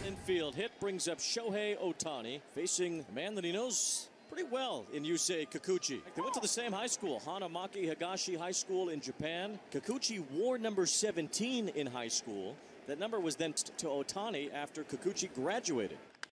Infield hit brings up Shohei Ohtani, facing a man that he knows pretty well in Yusei Kikuchi. They went to the same high school, Hanamaki Higashi High School in Japan. Kikuchi wore number 17 in high school. That number was then to Ohtani after Kikuchi graduated.